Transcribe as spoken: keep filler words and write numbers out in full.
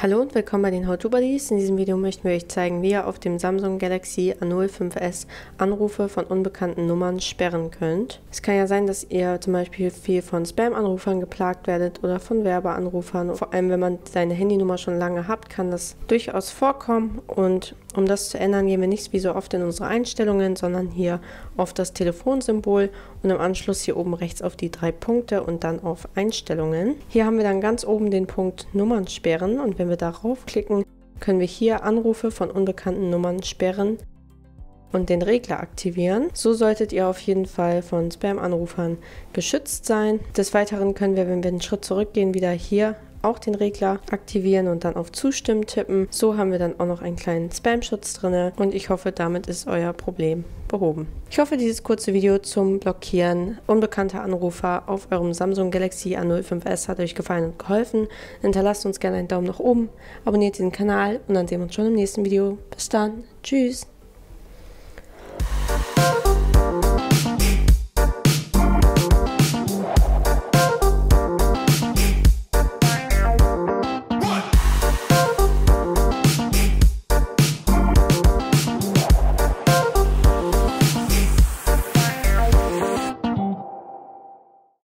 Hallo und willkommen bei den How-To-Buddies. In diesem Video möchten wir euch zeigen, wie ihr auf dem Samsung Galaxy A null fünf S Anrufe von unbekannten Nummern sperren könnt. Es kann ja sein, dass ihr zum Beispiel viel von Spam-Anrufern geplagt werdet oder von Werbeanrufern. Vor allem, wenn man seine Handynummer schon lange habt, kann das durchaus vorkommen. Und um das zu ändern, gehen wir nicht wie so oft in unsere Einstellungen, sondern hier auf das Telefonsymbol und im Anschluss hier oben rechts auf die drei Punkte und dann auf Einstellungen. Hier haben wir dann ganz oben den Punkt Nummern sperren und wenn wir darauf klicken, können wir hier Anrufe von unbekannten Nummern sperren und den Regler aktivieren. So solltet ihr auf jeden Fall von Spam-Anrufern geschützt sein. Des Weiteren können wir, wenn wir einen Schritt zurückgehen, wieder hier auch den Regler aktivieren und dann auf Zustimmen tippen. So haben wir dann auch noch einen kleinen Spam-Schutz drin und ich hoffe, damit ist euer Problem behoben. Ich hoffe, dieses kurze Video zum Blockieren unbekannter Anrufer auf eurem Samsung Galaxy A null fünf S hat euch gefallen und geholfen. Hinterlasst uns gerne einen Daumen nach oben, abonniert den Kanal und dann sehen wir uns schon im nächsten Video. Bis dann. Tschüss.